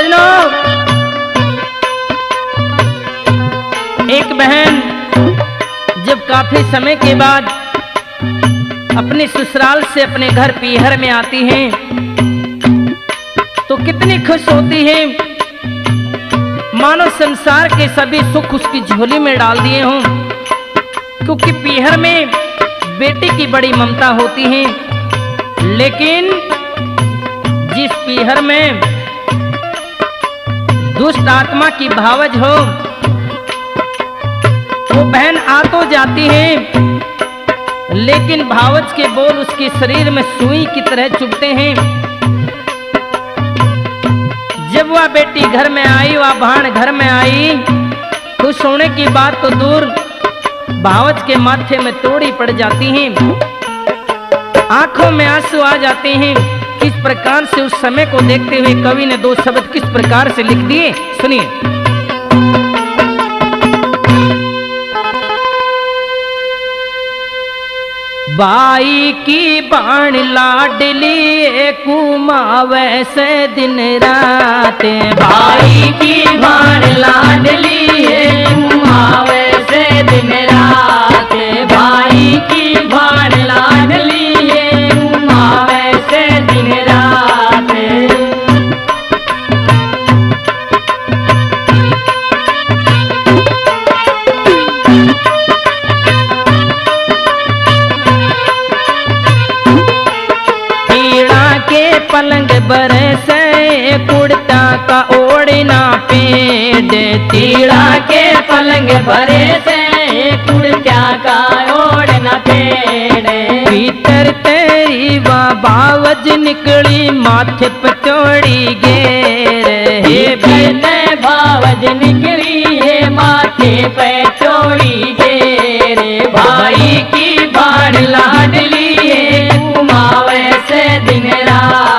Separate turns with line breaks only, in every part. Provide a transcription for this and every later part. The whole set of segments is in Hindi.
सजनों, एक बहन जब काफी समय के बाद अपने ससुराल से अपने घर पीहर में आती हैं तो कितनी खुश होती है, मानो संसार के सभी सुख उसकी झोली में डाल दिए हों। क्योंकि पीहर में बेटी की बड़ी ममता होती है, लेकिन जिस पीहर में दुष्ट आत्मा की भावज हो, वो बहन आ तो जाती है, लेकिन भावज के बोल उसके शरीर में सुई की तरह चुभते हैं। जब वह बेटी घर में आई, वह भाण घर में आई, खुश होने की बात तो दूर, भावज के माथे में तोड़ी पड़ जाती हैं, आंखों में आंसू आ जाते हैं। किस प्रकार से उस समय को देखते हुए कवि ने दो शब्द किस प्रकार से लिख दिए, सुनिए। बाई की बाण लाडली कुमावे से दिन रात,
बाई की बाण लाडली कुमावे से दिन रात, बाई की बाण लाडली कुमावे से दिन रात।
पलंग बरसे कुड़ता का ओढ़ना पेड़,
तीड़ा के पलंग बरसे कुड़ता का ओढ़ना पेड़।
भीतर तेरी बावज निकली माथे पे चोड़ी गेर,
भीतर बावज निकली है माथे पे चोड़ी गेर। भाई की बाण लाडली कुमावे से दिन रात।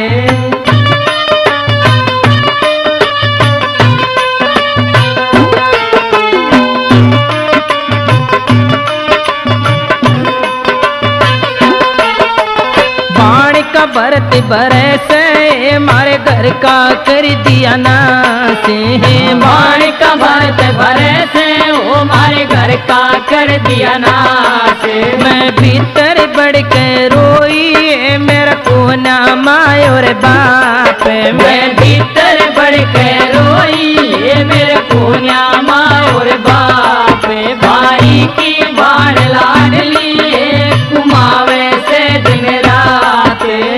बाण का भरत बरसे मारे घर का कर दिया नाश,
बाण का भरत बरसे वो मारे घर का कर दिया नाश।
मैं भीतर बढ़ के रोई मेरा कोना माँ और बाप,
मैं भीतर बढ़ के रोई मेरे कोना माँ और बाप। भाई की बाण लाडली कुमावे से दिन रात।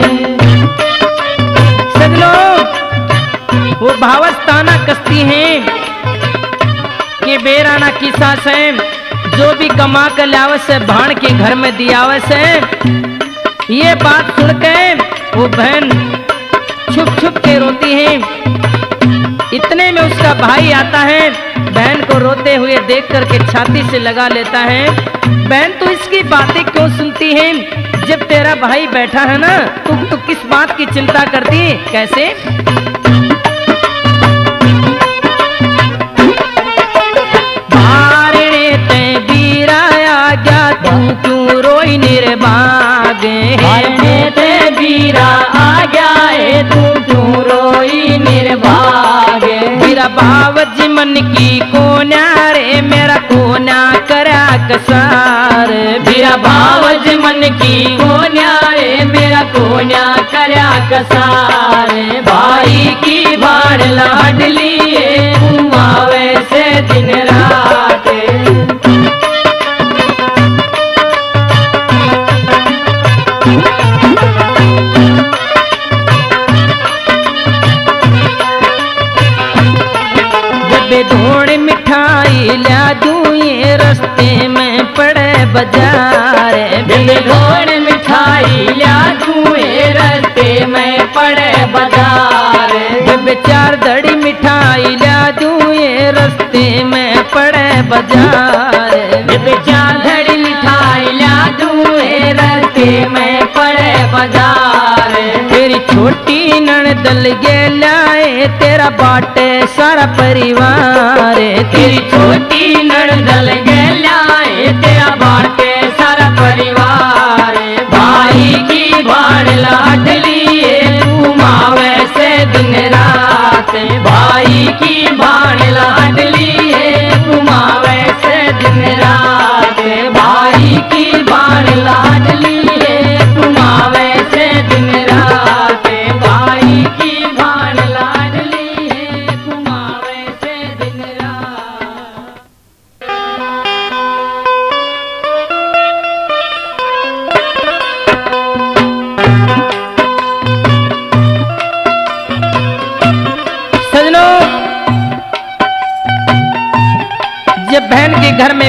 सजनों, वो भावस्ताना कसती हैं कि बेराना की सास है, जो भी कमा कर लावत से भाण के घर में दियावत से। ये बात सुन के वो बहन छुप छुप के रोती है। इतने में उसका भाई आता है, बहन को रोते हुए देख करके छाती से लगा लेता है। बहन तो इसकी बातें क्यों सुनती है, जब तेरा भाई बैठा है ना, तू किस बात की चिंता करती है? कैसे? तू क्यों रोई निर्भागे,
वीरा आ गया है तू क्यों रोई निर्भागे।
मेरा बावज मन की कोना रे मेरा कोना करा कसार,
मेरा बावज मन की कोना रे मेरा कोना करा कसार। भाई की बाण लाडली कुमावे से दिन रात।
धोड़ मिठाई ला दूं ये रस्ते में पड़े बाजार,
धोड़ मिठाई ला दूं ये रस्ते में पड़े बाजार।
चार धड़ी मिठाई ला दूं ये रस्ते में पड़े बाजार,
चार धड़ी मिठाई ला दूं ये रस्ते में पड़े बाजार।
तेरी छोटी ननद लगे लाए तेरा बाटे सारा परिवार,
तेरी छोटी ननद लगे लाए तेरा बाटे सारा परिवार। भाई की बाण लाडली कुमावे से दिन रात।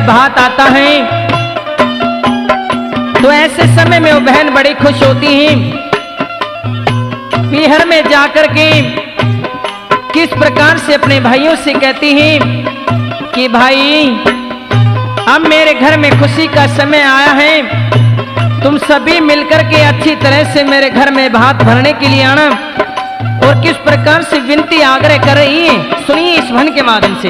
भात आता है तो ऐसे समय में वो बहन बड़ी खुश होती हैं। पीहर में जाकर के किस प्रकार से अपने भाइयों से कहती हैं कि भाई अब मेरे घर में खुशी का समय आया है, तुम सभी मिलकर के अच्छी तरह से मेरे घर में भात भरने के लिए आना। और किस प्रकार से विनती आग्रह कर रही है, सुनिए इस भन के माध्यम से।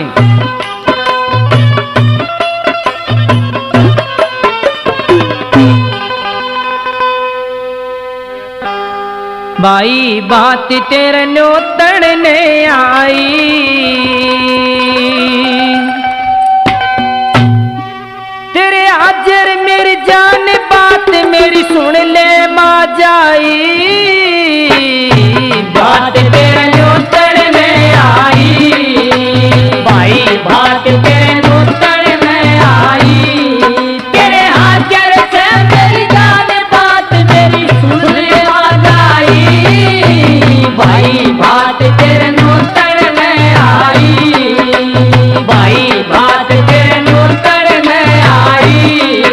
भाई बात तेरे न्योतण ने आई, तेरे हाजर मेरी जान बात मेरी सुन ले माँ जाई।
बात तेरे न्योतण में आई, भाई बात तेरे न्योतण में आई, तेरे हाजर से मेरी जान बात मेरी सुन ले माँ जाई। भाई बात तेरे न्योतण में आई, भाई बात तेरे न्योतण में आई।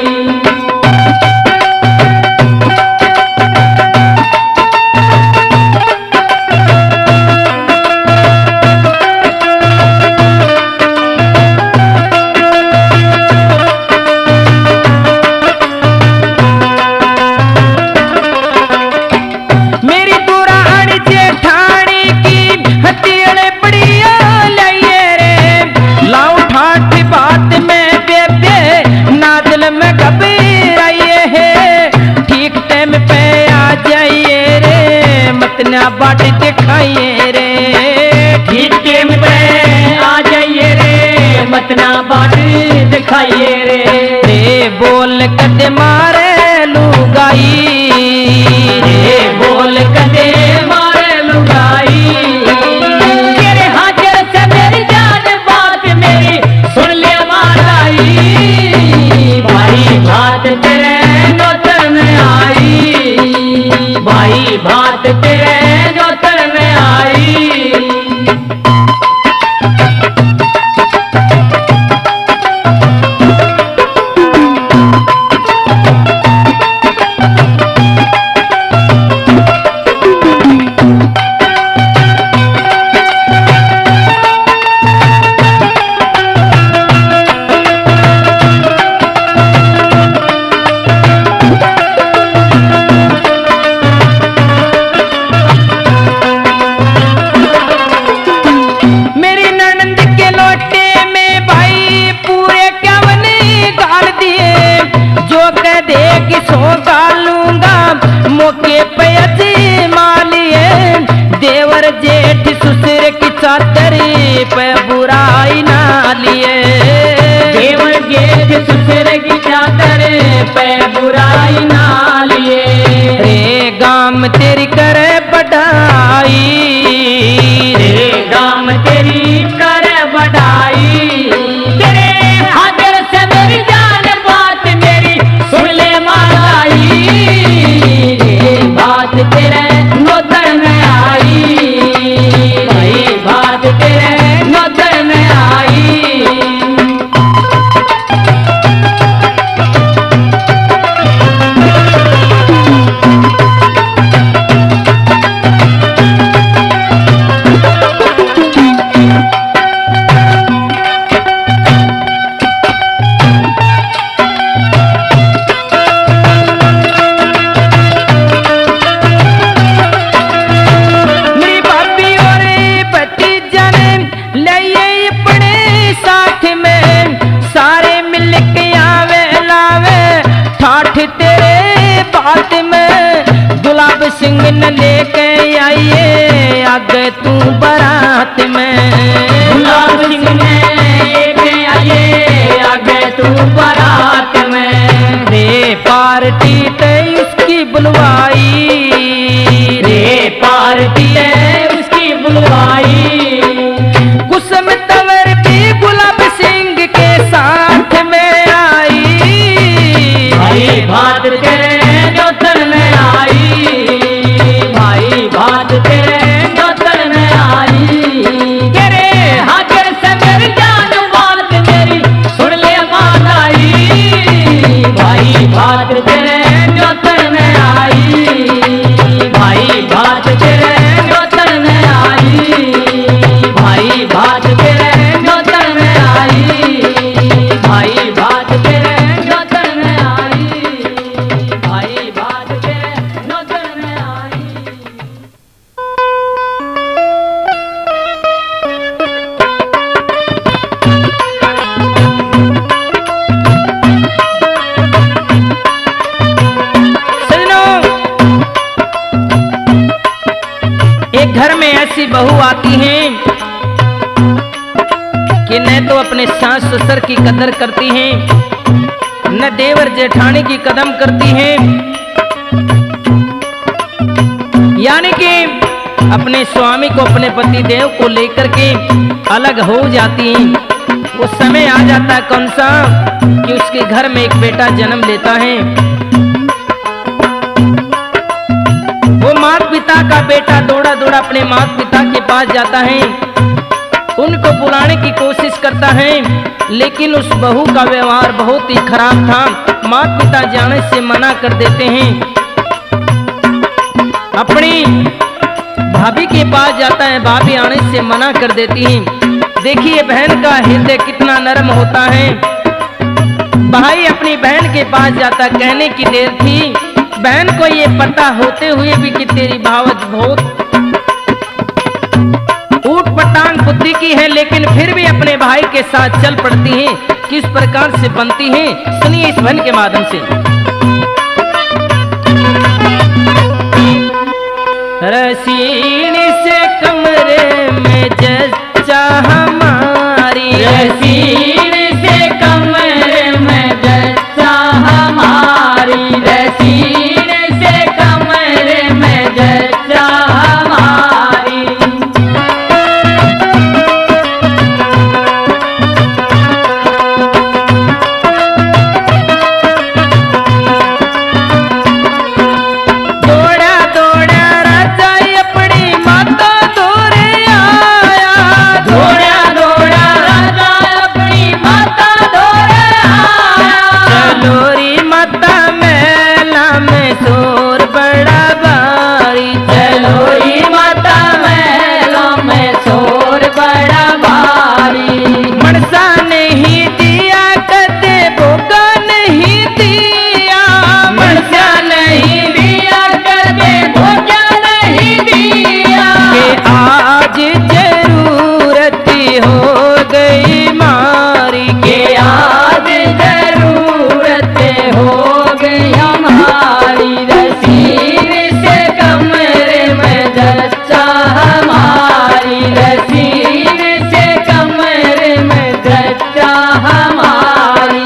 बाट दिखाइए रे,
ठीक टाइम पे आ जाइए रे, मतना बाट दिखाइए रे।
रे बोल कदे मारे लुगाई,
रे बोल कदे मारे लुगाई, तेरे हाजर से मेरी जान बात मेरी सुन ले माराई। भाई बात तेरे नौतर में आई, भाई बात तेरे नौतर में आई।
मौके पे अजीमा लिए देवर जेठ ससुर की चादरी पे बुराई ना लिए।
देवर जेठ ससुर की चादर पे बुराई ना लिए।
रे गाम तेरी करे बढ़ाई,
रे गाम तेरी करे बढ़ाई, तेरे हाजर से मेरी जान बात मेरी सुन ले माराई। बात तेरे नौतर में आई, भाई बात तेरे नौतर में आई।
सिंह न लेके आइए आगे तू बारात में।
गुलाब सिंह ने लेके आइए आगे तू बारात में।
रे पार्टी ते उसकी बुलवाई,
रे पार्टी ते उसकी बुलवाई।
कुसुम तंवर भी गुलाब सिंह के साथ में आई।
भाई बात तेरे नौतर में आई, भाई बात तेरे नौतर में आई। तेरे हाजर से मेरी जान बात मेरी सुन ले माना
एक घर में ऐसी बहू आती हैं कि न तो अपने सास ससुर की कदर करती हैं, न देवर जेठानी की कदम करती हैं, यानी कि अपने स्वामी को, अपने पति देव को लेकर के अलग हो जाती हैं। वो समय आ जाता है कौन सा कि उसके घर में एक बेटा जन्म लेता है। वो माता पिता का बेटा दौड़ा दौड़ा अपने माता पिता के पास जाता है, उनको बुलाने की कोशिश करता है, लेकिन उस बहू का व्यवहार बहुत ही खराब था। माता पिता जाने से मना कर देते हैं। अपनी भाभी के पास जाता है, भाभी आने से मना कर देती है। देखिए बहन का हृदय कितना नरम होता है। भाई अपनी बहन के पास जाता, कहने की देर थी, बहन को ये पता होते हुए भी कि तेरी भावज बहुत ऊट पटांग बुद्धि की है, लेकिन फिर भी अपने भाई के साथ चल पड़ती है। किस प्रकार से बनती है सुनिए इस बहन के माध्यम से। रसीन से कमरे में जच्चा हमारी,
रसीन से कमरे में जच्चा हमारी, रसीन से कमरे में जच्चा हमारी।
दौड़ा दौड़ा राजा अपनी माता दौरे आया,
दौड़ा दौड़ा राजा अपनी माता दौरे आया।
चलोरी माता मेला में शोर बड़ा भारी,
चलोरी माता महलों में शोर बड़ा भारी।
मनसा नहीं दिया कदे भोगा नहीं दिया,
मनसा नहीं दिया कदे भोजा नहीं दिया।
कि आज जरूरत हो गई मारी,
के आज जरूरत हो गई हमारी। रसीन से कमरे में जच्चा हमारी, रसीन से कमरे में जच्चा हमारी।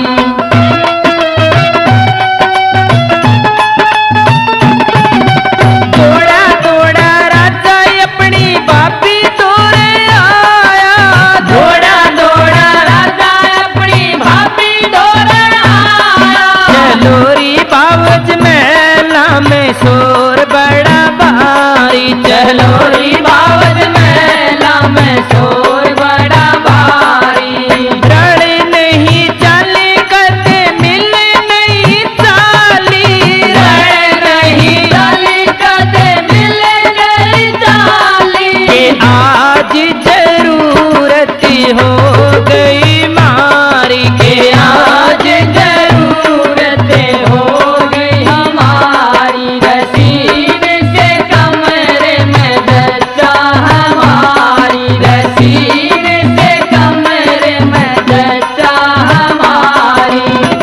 दौड़ा दौड़ा राजा अपनी भाभी दौरे आया,
दौड़ा दौड़ा राजा अपनी भाभी दौड़े आया।
चलोरी बावज मेला में शोर बड़ा भारी,
चलोरी बावज मेला में शोर बड़ा भारी।
रण नहीं चाली कदे मिले नहीं चाली,
रण नहीं चाली कदे मिले नहीं चाली।
कि आज जरूरत हो गई मारी,
के आज जरूरत हो गई हमारी। रसीन से कमरे में जच्चा हमारी, रसीन से कमरे में जच्चा हमारी।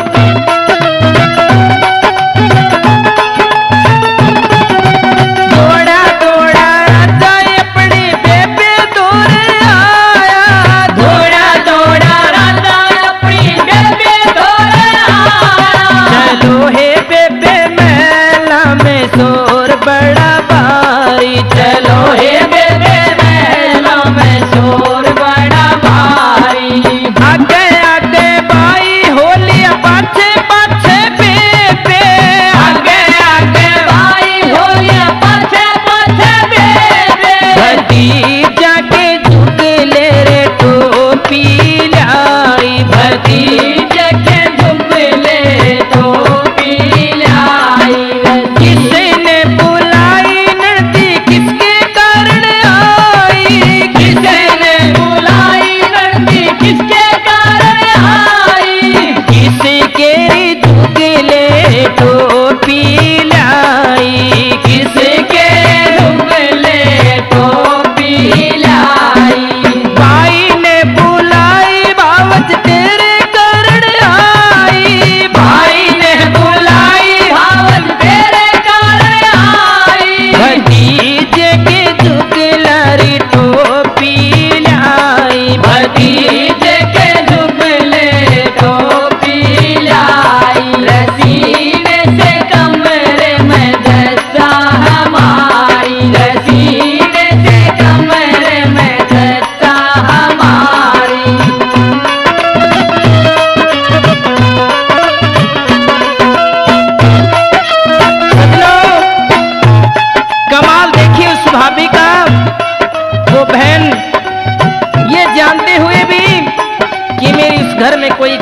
दौड़ा दौड़ा राजा अपनी बेबे दौरे आया,
दौड़ा दौड़ा राजा अपनी बेबे दौड़े आया।
चलो हे बेबे मेला में शोर बड़ा भारी,
चलो हे बेबे मेला में शोर बड़ा भारी।
आगे आगे बाई होलिया पाछे पाछे बेबे,
आगे आगे भाई हो या पाछे पाछे बेबे।
भतीजा के झुकले रे टोपी लाई,
भतीजे के झुमले टोपी लाई।
किसने बुलाई नदी किसके कारण आई,
किसने बुलाई नंदी किसके कारण आई।
किसके झुकले टोपी लाई,
किसके झुमले टोपी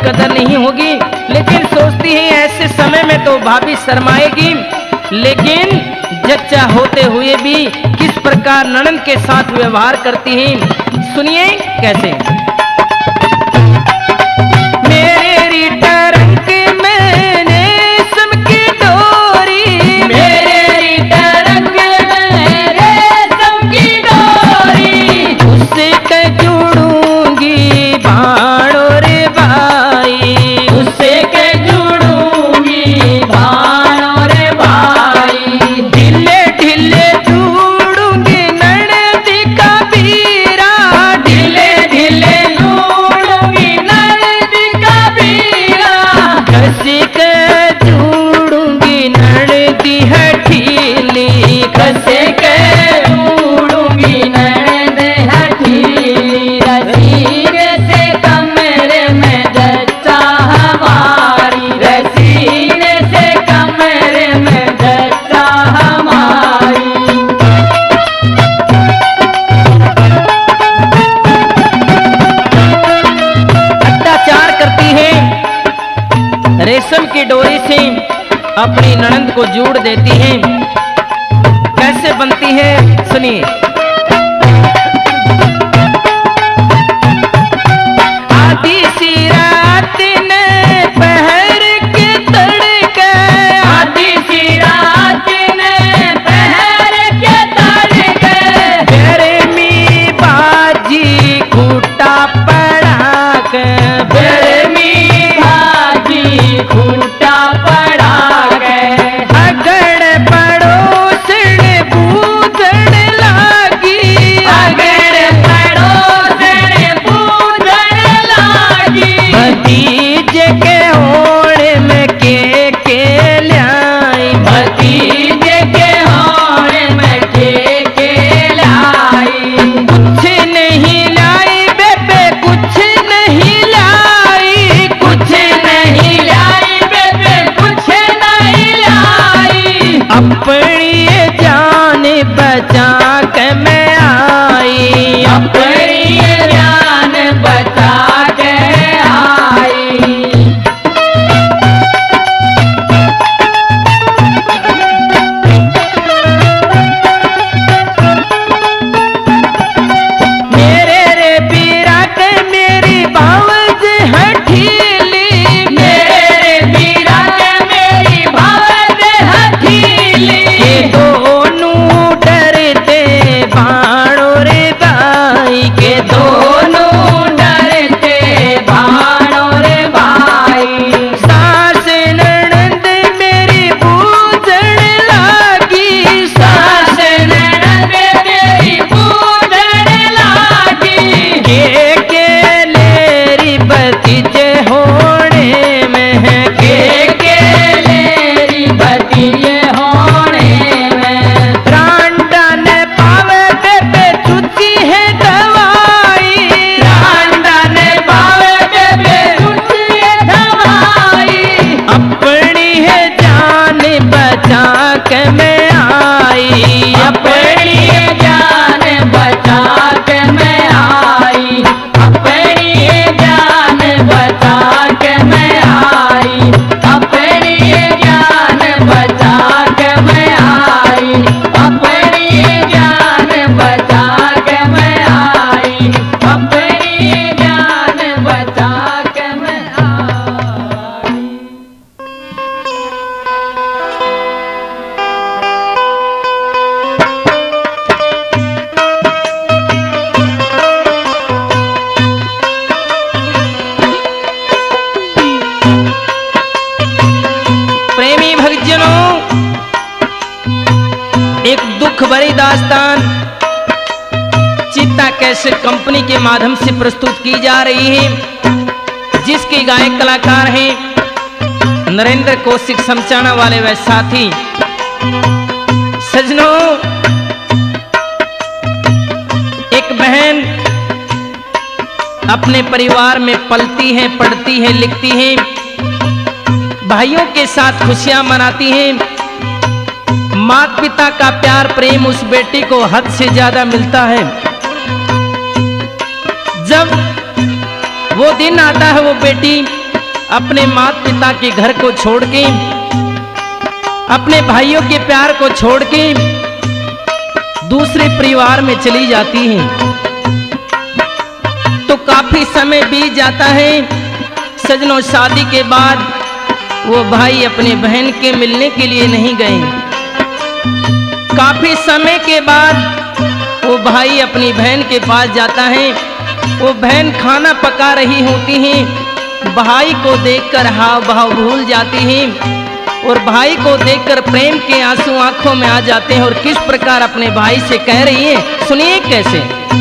कदर नहीं होगी, लेकिन सोचती है ऐसे समय में तो भाभी शर्माएगी। लेकिन जच्चा होते हुए भी किस प्रकार ननद के साथ व्यवहार करती हैं, सुनिए कैसे। मेरी टरंक में रेशम की डोरी,
मेरी टरंक में रेशम की डोरी,
उससे जुड़ूंगी भाड़ो रे भाई,
उससे के जुड़ूंगी भाड़ो रे भाई,
ढिले ढिले जुड़ूंगी ननद का बीरा,
ढिले ढिले जुड़ूंगी ननद का बीरा,
कसी के जुड़ूंगी ननद हठीली,
कसे के जुड़ूंगी ननद हठीली, रसीने से कमरे में जच्चा हमारी, रसीने से कमरे में जच्चा हमारी।
अत्याचार करती है, रेशम की डोरी से अपनी ननद को जोड़ देती है। कैसे बनती है सुनिए। आधी सी रात ने पहर के तड़के,
आधी सी रात ने पहर के तड़के,
गर्मी बाजी खूटा पड़ा के,
गर्मी भाजी खूंटा पड़ा के,
अगड़ पड़ोसण बूझण लागी,
अगड़ पड़ोसन पूजन लागी,
भतीजे के होड़ में के ल्याई,
भतीजे के होने में के लाई,
कुछ नहीं लाई बेबे कुछ नहीं लाई,
कुछ नहीं लाई बेबे कुछ नहीं लाई,
अपनी ये जान बचा के मैं आई,
अपनी जान बचा के आई।
मेरे रे पीरा के मेरी बावज हठीली,
मेरे बीरा के मेरी भावज हथीली,
के दोनों डरते भाड़ो रे भाई, के
दोनों डरते भाड़ो रे भाई,
सास ननद मेरी बूझण लागी,
सास ननद मेरी पूजन लागी,
के लेरी भतीजे होने में है,
के लेरी भतीजे होने में,
रांडा ने पावे बेबे चुची है दवाई,
रांडा ने पावे बेबे चुची दवाई,
अपनी है जान बचा के मैं आई,
अपनी जान बचा के मैं आई, अपनी जान बचा के मैं आई, अपनी जान बचा के मैं आई, अपनी जान बचा के मैं आई, अपनी जान बचा के मैं आई।
प्रेमी भक्तजनों, एक दुख भरी दास्तान चित्ता कैसेट कंपनी के माध्यम से प्रस्तुत की जा रही है, जिसके गायक कलाकार हैं नरेंद्र कौशिक समचाना वाले व साथी। सजनों, एक बहन अपने परिवार में पलती है, पढ़ती है, लिखती है, भाइयों के साथ खुशियां मनाती हैं। माता पिता का प्यार प्रेम उस बेटी को हद से ज्यादा मिलता है। जब वो दिन आता है, वो बेटी अपने माता पिता के घर को छोड़ के, अपने भाइयों के प्यार को छोड़ के दूसरे परिवार में चली जाती हैं। तो काफी समय बीत जाता है। सजनों, शादी के बाद वो भाई अपने बहन के मिलने के लिए नहीं गए। काफी समय के बाद वो भाई अपनी बहन के पास जाता है। वो बहन खाना पका रही होती है। भाई को देखकर हाव भाव भूल जाती है और भाई को देखकर प्रेम के आंसू आंखों में आ जाते हैं। और किस प्रकार अपने भाई से कह रही है, सुनिए कैसे।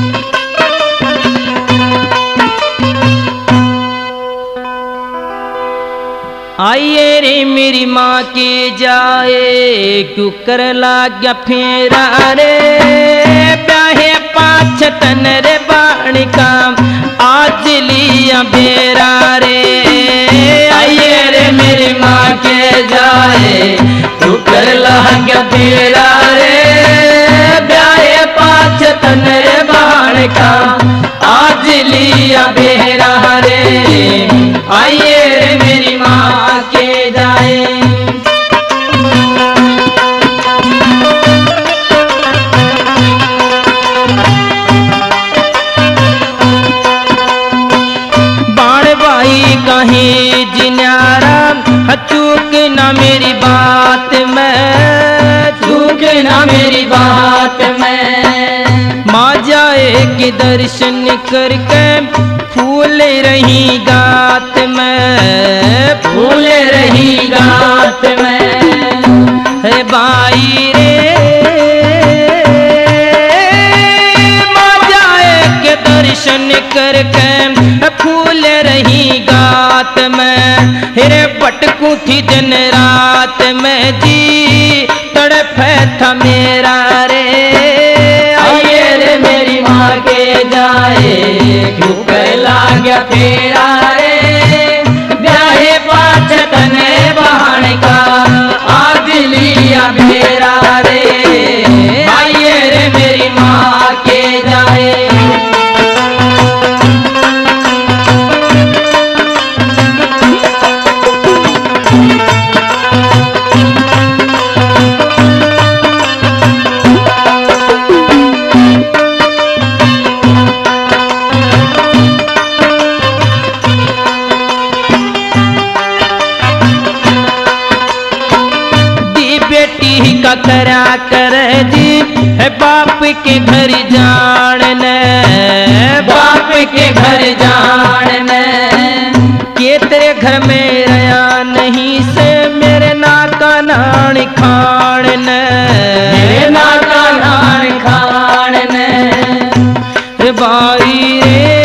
आइए रे मेरी माँ के जाए, क्यों कर लाग्या फेरा रे, प्याहे पाछ तन रे बाणिका, आज लिया बेरा रे।
आइए रे मेरी माँ के जाए, क्यों कर लाग्या फेरा रे, प्याहे पाछ तन रे बाणिका, आज लिया बेरा रे। आइए रे मेरी माँ के जाए।
बाण भाई कहीं जिन्यारा, चूक ना मेरी बात में,
चूक ना मेरी बात में।
माँ जाए के दर्शन करके फूल रही गात में,
फूल रही गात में।
है भाई रे, माँ जाए के दर्शन करके फूल रही गात में। रे पटकू थी दिन रात में जी, तड़फे था मेरा रे।
आइए रे मेरी माँ के जाए, क्यों कर लाग्या फेरा रे, ब्याहे पाछ तने बहान का, आज लिया बेरा रे। आइए रे मेरी माँ के जाए।
का करा कर जी, है बाप के घर जान ने,
बाप के घर जान में।
के तेरे घर में रया नहीं से, मेरे नाका नान खान ने,
मेरे नाका नान खान ने।
भाई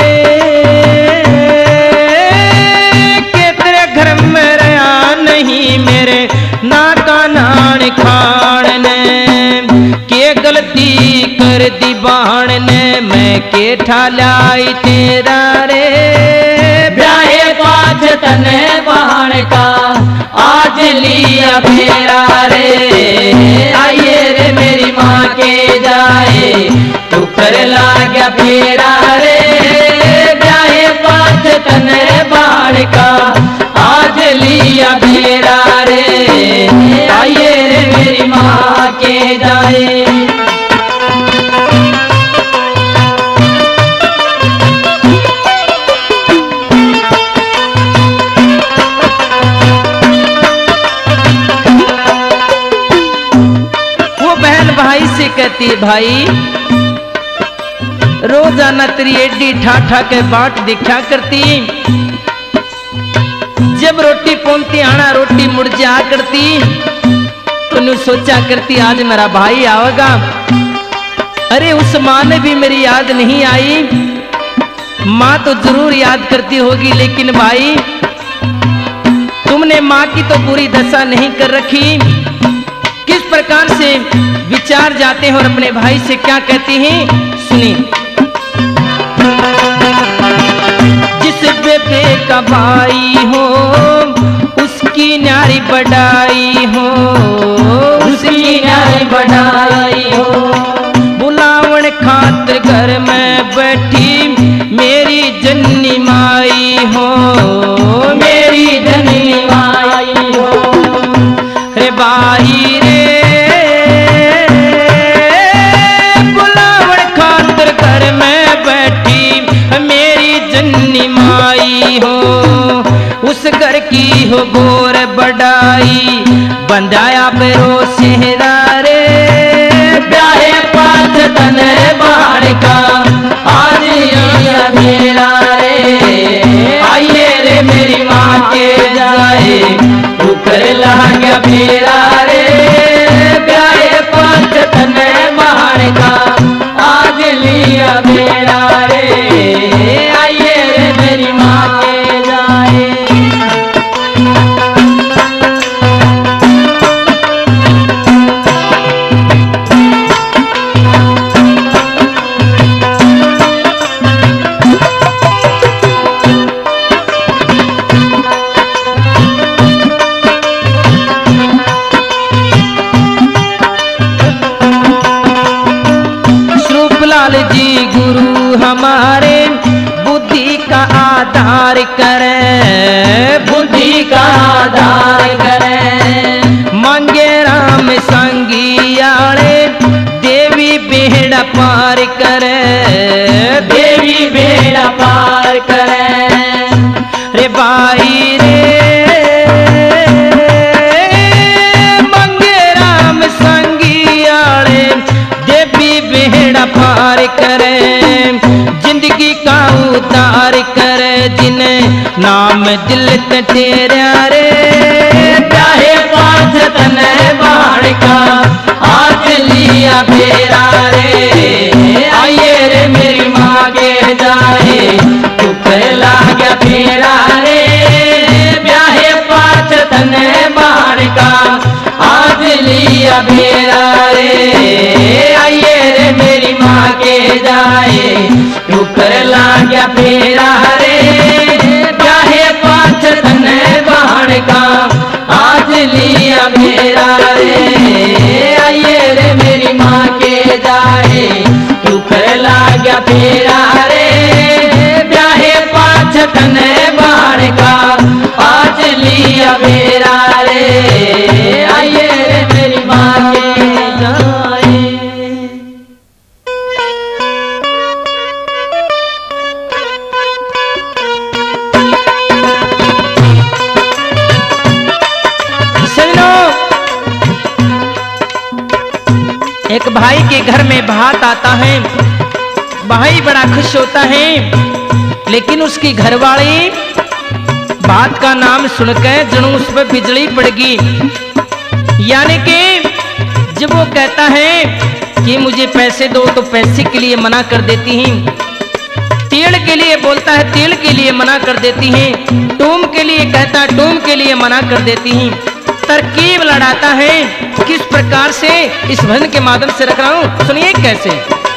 रे, के तेरे घर में रया नहीं, मेरे नाका नान खान ने। के गलती कर दी बाण ने, मैं के ठालाई तेरा रे।
ब्याहे पाछ तने बहान का, आज लिया फेरा रे। आइए रे मेरी माँ के जाए, तू कर लाग्या फेरा रे, ब्याहे पाछ तने बहान का, आज लिया फेरा रे। आइए रे मेरी माँ के जाए।
वो बहन भाई से कहती है, भाई रोजाना तेरी एडी ठाठा के बाट दिखा करती, जब रोटी पहुंचती आना रोटी मुड़ जा करती, तो सोचा करती आज मेरा भाई आवेगा। अरे उस माँ ने भी मेरी याद नहीं आई। माँ तो जरूर याद करती होगी, लेकिन भाई तुमने माँ की तो पूरी दशा नहीं कर रखी। किस प्रकार से विचार जाते हैं और अपने भाई से क्या कहती हैं, सुनिए। जिस बेबे का भाई हो, उसकी न्यारी बढ़ाई हो,
उसकी न्यारी बढ़ाई हो।
बुलावन खातिर घर में बैठी मेरी जन्नी माई हो,
मेरी
भाई बंधाया पेरो सेहरा रे
ब्याहे पाँच तन बाण का आज लिया मेरा रे आइए रे मेरी माँ के जाए ऊपर लाग मेरा रे ब्याहे पाँच तन बाण का आज लिया मेरा रे आइए रे मेरी माँ के जाए।
जी गुरु हमारे बुद्धि का आधार करे
बुद्धि का आधार करे
मांगे राम संगियाड़े देवी बेड़ा पार करे
देवी बेड़ा पार करे
रे भाई रे मांगे राम संगियाड़े देवी बेड़ा पार करे जिंदगी का उतार करे जिन्हें नाम दिल तेरा रे
चाहे पाँच तन बाण का आज लिया मेरा रे आइए रे मेरी माँ के जाए ऊपर लाग मेरा रे ब्याहे पाँच तन बाण का आज लिया मेरा रे आइए रे मेरी माँ के जाए ऊपर लाग मेरा रे ब्याहे पाँच तन बाण का आज लिया मेरा रे आइए रे मेरी माँ के जाए ऊपर लाग मेरा रे ब्याहे पाँच तन बाण का आज लिया मेरा रे आइए रे मेरी माँ के जाए।
एक भाई के घर में भात आता है, भाई बड़ा खुश होता है, लेकिन उसकी घरवाली बात का नाम सुनकर जणू उस पर बिजली पड़गी। यानी कि जब वो कहता है कि मुझे पैसे दो तो पैसे के लिए मना कर देती हैं, तेल के लिए बोलता है तेल के लिए मना कर देती हैं, टूम के लिए कहता है टूम के लिए मना कर देती हैं। तरकीब लड़ाता है किस प्रकार से इस भजन के माध्यम से रख रहा हूं, सुनिए कैसे।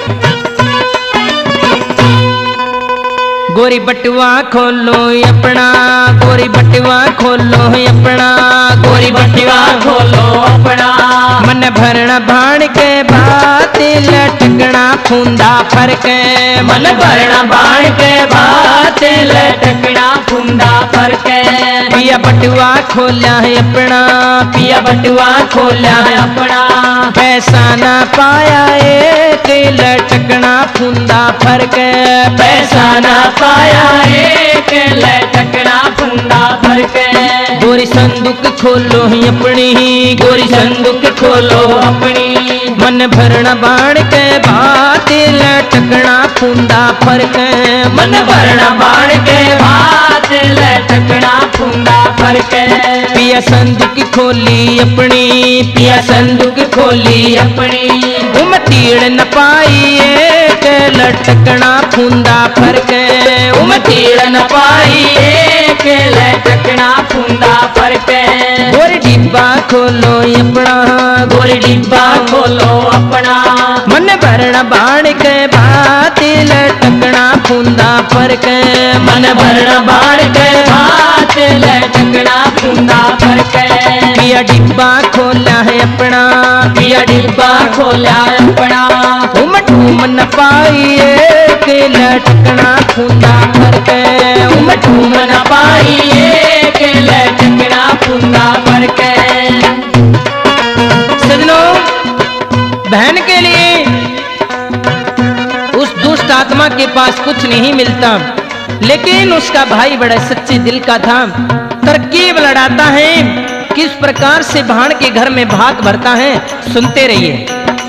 गोरी बटुआ खोलो अपना, गोरी बटुआ खोलो अपना,
गोरी बटुआ खोलो अपना,
मन भरना भाण के बात लटकना फूंदा फरक,
मन भरना भाण के बात लटकना फूंदा फरक।
पिया बटुआ खोला है अपना,
पिया बटुआ खोला है अपना,
पैसा ना पाया एक लटकना फूंदा फरक,
पैसा ना पाया एक लटकना फूंदा फरक।
गोरी संदूक खोलो ही अपनी,
गोरी संदूक खोलो अपनी,
मन भरना बाण के बात लटकना फूंदा फरक,
मन भरना बाण के बात लटकना फूंदा फरक।
पिया संदूक खोली अपनी,
पिया संदूक खोली अपनी,
उमतीड़ न पाई एक लटकना फूंदा फरक,
उमतीड़ न पाई एक लटकना फूंदा फरक।
गोरी डिब्बा खोलो अपना,
गोरी डिब्बा खोलो अपना,
मन भरना बाण के बात लटकना फूंदा फरक,
मन भरना बाण के बात लटकना फूंदा फरक।
पिया डिब्बा खोला है अपना,
पिया डिब्बा खोला अपना,
उमठूम न पाई एक लटकना फूंदा फरक,
उमठूम न पाई एक लटकना फूंदा फरक।
सजनों, बहन के लिए उस दुष्ट आत्मा के पास कुछ नहीं मिलता, लेकिन उसका भाई बड़ा सच्चे दिल का था। तरकीब लड़ाता है किस प्रकार से भाण के घर में भात भरता है, सुनते रहिए।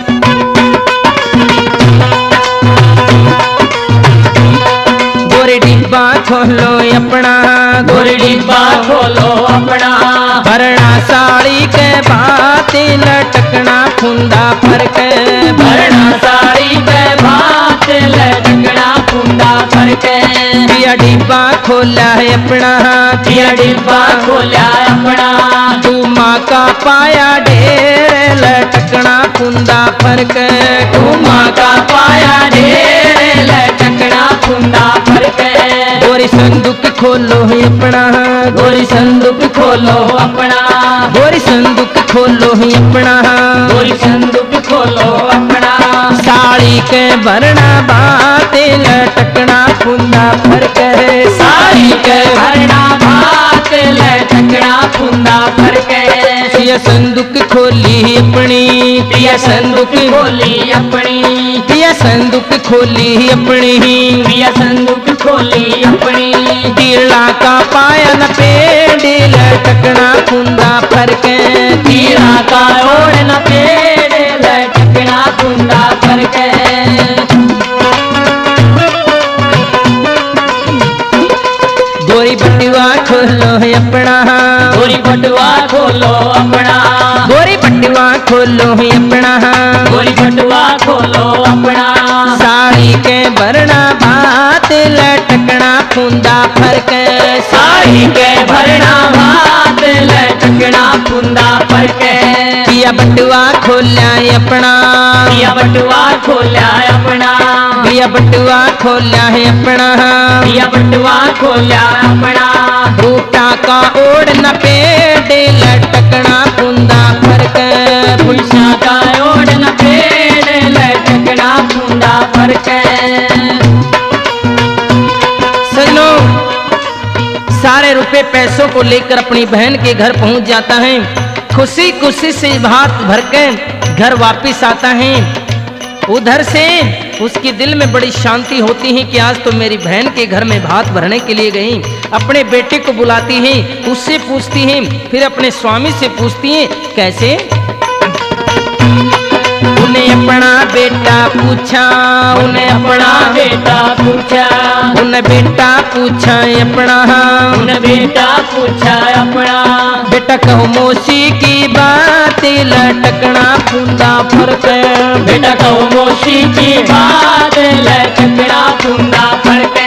गोरी डिब्बा खोलो अपना,
गोरी डिब्बा खोलो अपना,
भरना साड़ी के भात लटकना फुंदा पर के,
भरना साड़ी पे भात लटकना फुंदा पर के।
पिया डिब्बा खोला है अपना,
पिया डिब्बा खोला अपना,
तू माँ का पाया ढेर लटकना फुंदा पर के,
तू माँ का पाया ढेर लटकना फुंदा पर के।
गोरी संदूक खोलो है अपना,
गोरी संदूक खोलो अपना,
गोरी संदूक खोलो है अपना,
गोरी संदूक खोलो अपना,
साड़ी के भरना भात लटकना फुंदा पर के,
साड़ी के भरना भात लटकना फुंदा पर के।
पिया संदूक खोली अपनी,
पिया संदूक खोली अपनी,
पिया संदूक खोली अपनी,
पिया संदूक खोली अपनी,
कीड़ा का पाया न पेड़ लटकना फुंदा पर के,
कीड़ा का ओढ़ न पेड़ लटकना फुंदा पर के।
गोरी बटुआ खोलो है अपना,
गोरी बटुआ खोलो अपना,
गोरी बटुआ खोलो है अपना,
गोरी बटुआ खोलो अपना,
साड़ी के भरना भात लटकना फुंदा पर के,
साड़ी के भरना भात लटकना फुंदा पर के।
पिया बटुआ खोला है अपना,
पिया बटुआ खोला अपना,
पिया बटुआ खोला है अपना,
पिया बटुआ खोला अपना,
बूटा का ओढ़ न पेड़ लटकना फुंदा पर के,
फुलसा का ओढ़ न पेड़ लटकना फुंदा पर के।
सुनो, सारे रुपए पैसों को लेकर अपनी बहन के घर पहुंच जाता है, खुशी खुशी से भात भर के घर वापिस आता है। उधर से उसके दिल में बड़ी शांति होती है कि आज तो मेरी बहन के घर में भात भरने के लिए गई। अपने बेटे को बुलाती है, उससे पूछती है, फिर अपने स्वामी से पूछती है कैसे। उन्हें अपना बेटा पूछा,
उन्हें अपना बेटा पूछा,
उन्हें बेटा पूछा अपना,
उन्हें बेटा पूछा अपना,
बेटा कहो मौसी की बात लटकना फुंदा पर के,
बेटा कहो मौसी की बात लटकना फुंदा पर के।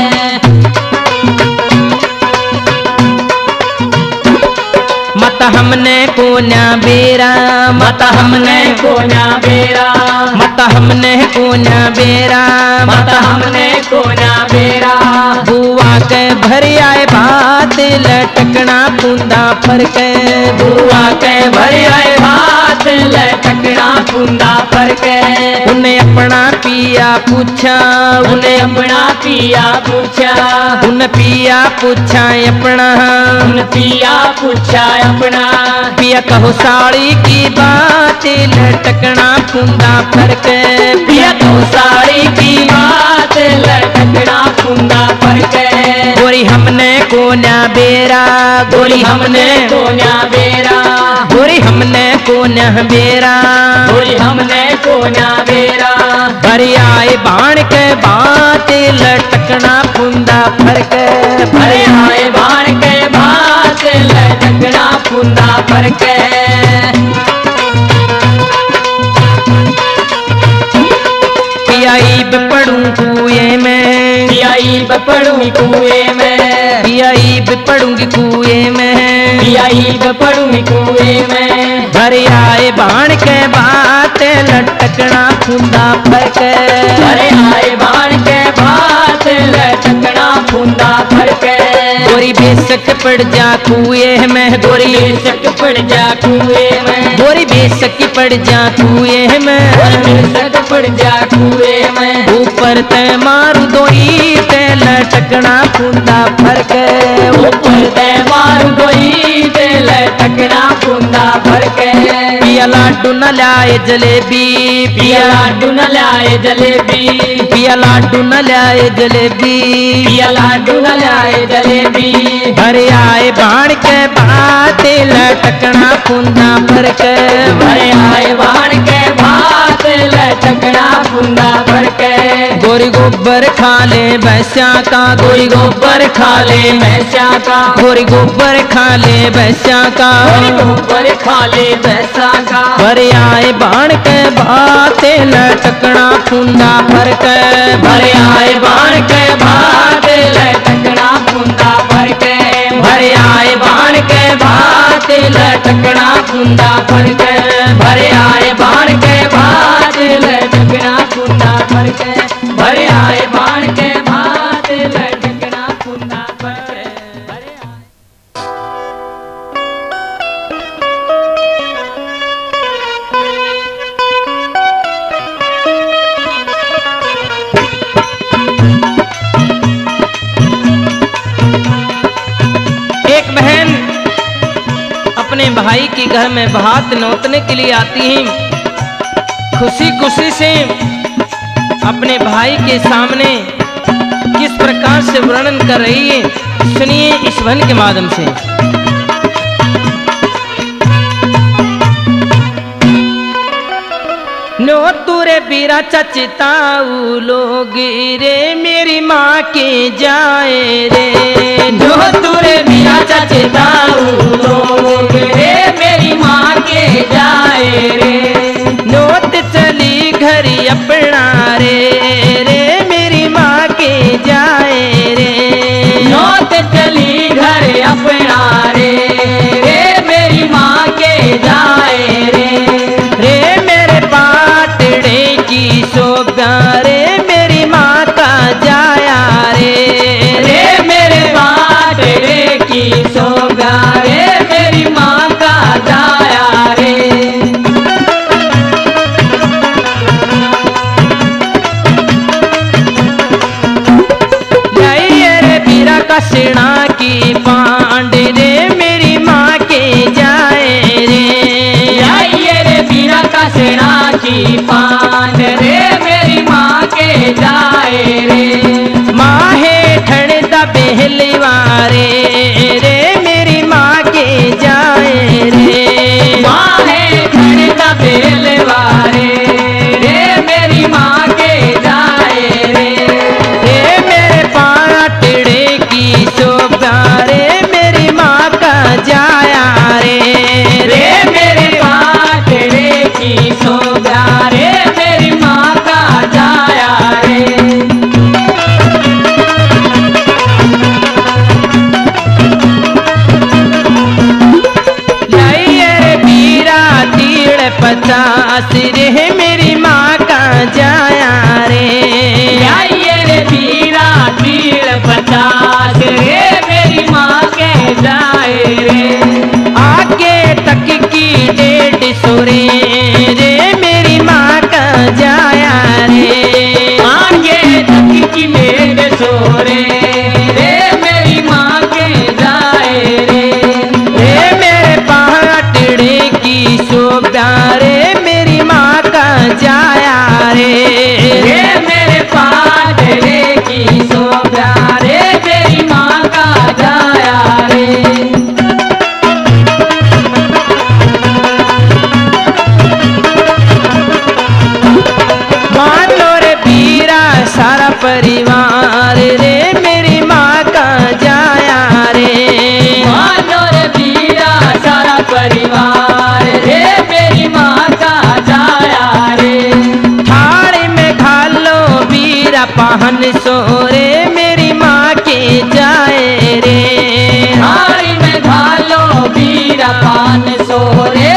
मत हमने कोना बेरा,
मत हमने कोना बेरा,
मत हमने कोना बेरा,
मत हमने कोना बेरा,
बुआ के भर आए भात लटकना फुंदा पर के,
बुआ के भर आए भात लटकना फुंदा पर के।
उन्हें अपना पिया पूछा,
उन्हें अपना पिया पूछा,
उन पिया पूछा अपना,
उन पिया पूछा अपना,
पिया कहो साड़ी की बात लटकना फुंदा पर के,
पिया तो साड़ी की बात लटकना फुंदा पर के।
गोरी हमने कोना बेरा,
गोरी हमने कोना बेरा,
गोरी हमने कोना बेरा,
गोरी हमने कोना बेरा,
भरी आए बाण के बात लटकना फुंदा पर के,
भरे आए बाण के भात लटकना फुंदा पर के।
पियाई पड़ू कुएं में,
पियाई पड़ूंगी कुएं में,
पियाई पड़ूंगी कुएं में,
पियाई पड़ूंगी कुएं में,
भरी आए बाण के बात लटकना फुंदा पर के,
भरे आए बाण के भात लटकना फुंदा पर के।
गोरी बेशक पड़ जा कुएं में, गोरी
बेशक पड़ जा कुएं में,
गोरी बेशक पड़ जा कुएं में,
बेशक पड़ जा कुएं में,
ऊपर ते मारू दोई ते लटकना फुंदा पर के,
ऊपर ते मारू दोई ते लटकना फुंदा पर के।
पिया लाडू न लाए जलेबी,
पिया लाडू न लाए जलेबी,
पिया लाडू न लाए जलेबी,
पिया लाडू न लाए जलेबी।
भरे आए बाण के बाते लटकना फूंदा भर के,
भरे आए बाण के भात लटकना फूंदा भर के।
गोरी गोबर खा ले भैंसा का,
गोरी गोबर खा ले भैंसा का,
गोरी गोबर खा ले भैंसा का,
गोरी गोबर खा ले भैंसा का।
भरे आए बाण के बाते लटकना फूंदा भर के,
भरे आए बाण के भात लटकना फूंदा भर के। भरे आए बाण के भात लटकना फूंदा भर के। भरे आए बाण के भात लटकना फूंदा भर के। भरे आए बाण के भात लटकना फूंदा भर के। भरे आए
एक बहन अपने भाई के घर में भात नोतने के लिए आती है। खुशी खुशी से अपने भाई के सामने किस प्रकार से वर्णन कर रही है, सुनिए इस भजन के माध्यम से। नो तुरे बीरा चचताऊ लोग रे मेरी माँ के जाए रे,
जो तुरे बिना चचताऊ लोग रे मेरी माँ के जाए रे।
नोत चली घरी अपना रे रे मेरी माँ के जाए रे,
नौत चली घर अपना रे रे मेरी माँ के जाए रे।
रे मेरे पाटड़े की शोभा रे मेरी माँ का जाया रे,
रे मेरे बाटरे की सोगा रे मेरी माँ का जाया रे।
लाइए रे बीरा का सेना की पांड रे मेरी माँ के जाए रे,
आइए रे बीरा का सेना की पान रे मेरी माँ के जाए रे।
माहे ठणदा बेहलीवारे रे मेरी माँ के जाए रे,
माहे खड़का बेलवारे रे मेरी माँ के जाए रे।
रे मेरे पाटड़े की शोभा रे मेरी माँ का जाया रे,
रे मेरे बाटरे की सोगा रे मेरी माँ का जाया रे।
लाइए रे बीरा तीड़ 50 रे मेरी माँ का जाया रे,
आइए रे बीरा तीर 50 रे मेरी माँ के जाए रे।
आगे तक की 150 रे मेरी माँ का जाया रे,
आगे तक की मेरे सोरे रे मेरी माँ के जाए रे।
रे मेरे पाटड़े की शोभा रे मेरी माँ का जाया रे,
रे मेरे पाटरे की सोगा रे मेरी माँ का जाया रे।
मान लो रे बीरा सारा परिवार रे मेरी माँ का जाया रे,
मानो रे बीरा सारा परिवार रे मेरी माँ का जाया रे।
थाली में खा लो बीरा पाहन सो रे मेरी माँ के जाए रे,
थाली में खा लो बीरा पान सो रे